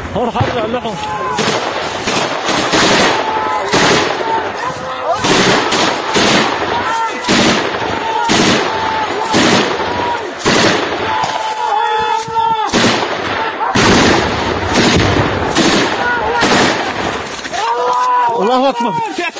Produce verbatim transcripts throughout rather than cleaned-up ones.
هون حرق اللحم. الله اكبر.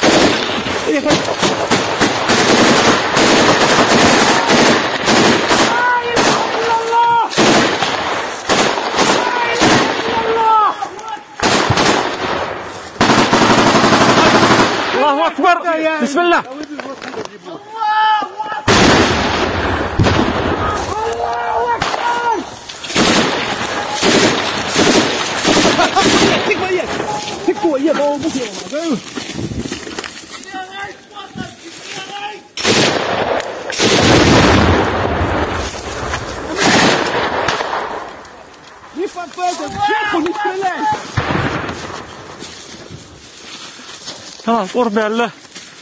الله اكبر. بسم الله. ها قرب الله.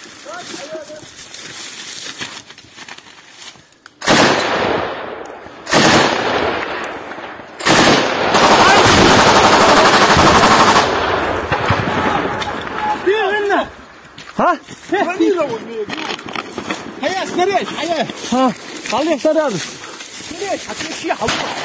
ها؟ هيا سريع هيا. ها خليه سريع. سريع هتمشي حوالي.